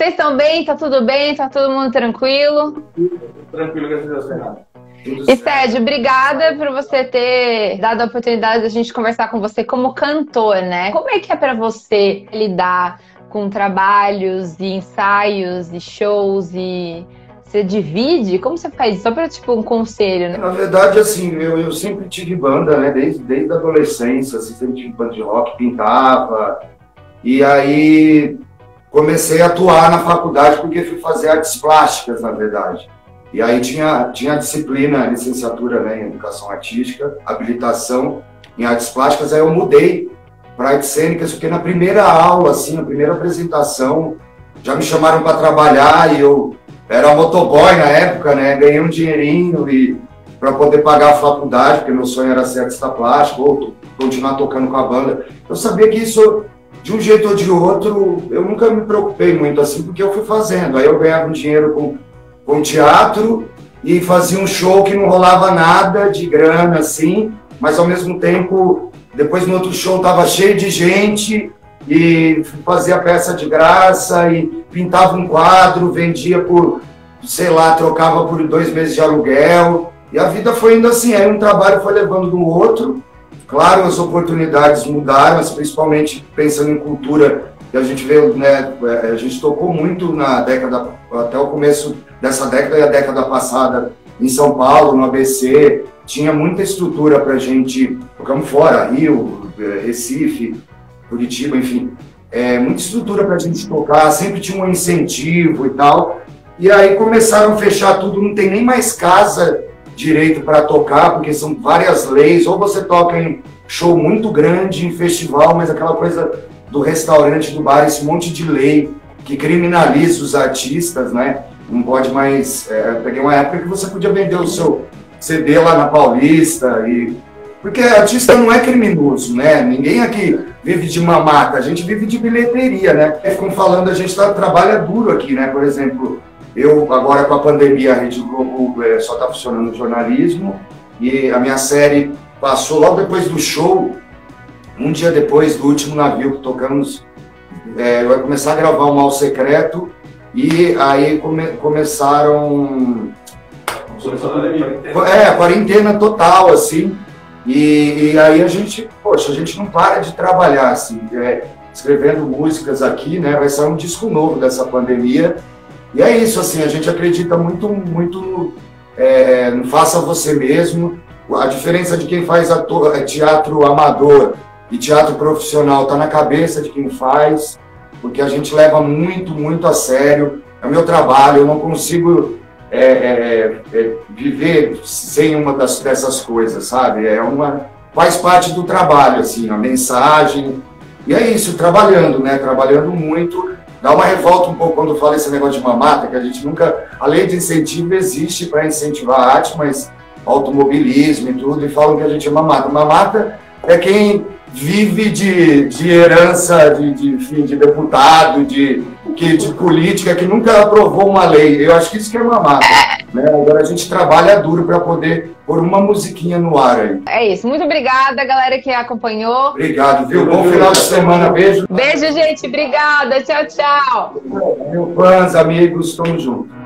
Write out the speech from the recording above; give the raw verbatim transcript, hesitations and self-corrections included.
Vocês estão bem? Tá tudo bem? Tá todo mundo tranquilo? Tranquilo, graças a Deus, Fernando. E Sérgio, obrigada por você ter dado a oportunidade de a gente conversar com você como cantor, né? Como é que é pra você lidar com trabalhos e ensaios e shows e você divide? Como você faz isso? Só para tipo um conselho, né? Na verdade, assim, eu, eu sempre tive banda, né? Desde, desde a adolescência, assim, sempre tive banda de rock, pintava. E aí comecei a atuar na faculdade porque fui fazer artes plásticas, na verdade. E aí tinha, tinha a disciplina, a licenciatura, né, em Educação Artística, habilitação em Artes Plásticas, aí eu mudei para Artes Cênicas, porque na primeira aula, assim, na primeira apresentação, já me chamaram para trabalhar e eu era motoboy na época, né, ganhei um dinheirinho e para poder pagar a faculdade, porque meu sonho era ser artista plástico ou continuar tocando com a banda. Eu sabia que isso, de um jeito ou de outro, eu nunca me preocupei muito assim, porque eu fui fazendo. Aí eu ganhava um dinheiro com com teatro e fazia um show que não rolava nada de grana, assim, mas ao mesmo tempo, depois no outro show tava cheio de gente e fazia peça de graça e pintava um quadro, vendia por, sei lá, trocava por dois meses de aluguel e a vida foi indo assim, aí um trabalho foi levando do outro. Claro, as oportunidades mudaram, mas principalmente pensando em cultura, que a gente vê, né, a gente tocou muito na década, até o começo dessa década e a década passada em São Paulo, no A B C, tinha muita estrutura para a gente, tocamos fora, Rio, Recife, Curitiba, enfim, é, muita estrutura para a gente tocar, sempre tinha um incentivo e tal, e aí começaram a fechar tudo, não tem nem mais casa direito para tocar, porque são várias leis, ou você toca em show muito grande, em festival, mas aquela coisa do restaurante, do bar, esse monte de lei que criminaliza os artistas, né? Não pode mais... É, peguei uma época que você podia vender o seu C D lá na Paulista, e... porque artista não é criminoso, né? Ninguém aqui vive de mamata, a gente vive de bilheteria, né? Ficam falando, a gente tá, trabalha duro aqui, né? Por exemplo, eu agora com a pandemia, a Rede Globo é, só tá funcionando no jornalismo, e a minha série passou logo depois do show, um dia depois do último navio que tocamos, é, eu ia começar a gravar o Mal Secreto, e aí come, começaram... É, a quarentena total, assim, e, e aí a gente, poxa, a gente não para de trabalhar, assim, é, escrevendo músicas aqui, né, vai sair um disco novo dessa pandemia, e é isso, assim, a gente acredita muito, muito é, no faça você mesmo. A diferença de quem faz ator, teatro amador e teatro profissional está na cabeça de quem faz, porque a gente leva muito, muito a sério. É o meu trabalho, eu não consigo é, é, é, viver sem uma das, dessas coisas, sabe? É uma, faz parte do trabalho, assim, a mensagem. E é isso, trabalhando, né? Trabalhando muito. Dá uma revolta um pouco quando fala esse negócio de mamata, que a gente nunca... A lei de incentivo existe para incentivar a arte, mas automobilismo e tudo, e falam que a gente é mamata. Mamata é quem vive de, de herança de, de, enfim, de deputado, de, que, de política, que nunca aprovou uma lei. Eu acho que isso que é mamata. Né? Agora a gente trabalha duro para poder pôr uma musiquinha no ar aí. É isso. Muito obrigada, galera que acompanhou. Obrigado, viu? Bom final de semana. Beijo. Beijo, gente. Obrigada. Tchau, tchau. Meus fãs, amigos, tamo junto.